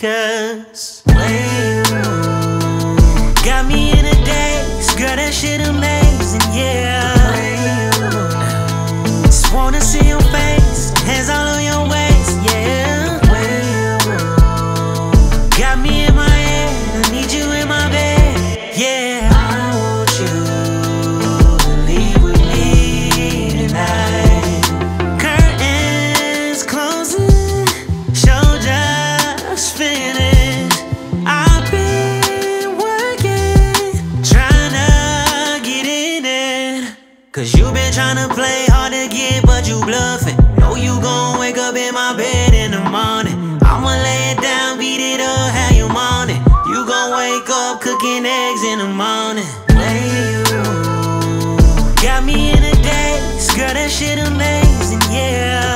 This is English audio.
'cause got me in a daze, girl, that shit amazing, yeah. Just wanna see your face, hands all on your waist, yeah. Got me in my head, I need you in my bed, yeah. I want you to leave with me tonight. Curtains closing, show just finished. I've been working, tryna get in it. 'Cause you been tryna play hard to get, but you bluffing. Know you gon' wake up in my bed in the morning. I'ma lay it down, beat it up, how you want it. You gon' wake up cooking eggs in the morning. Got me in a daze, girl, that shit amazing, yeah.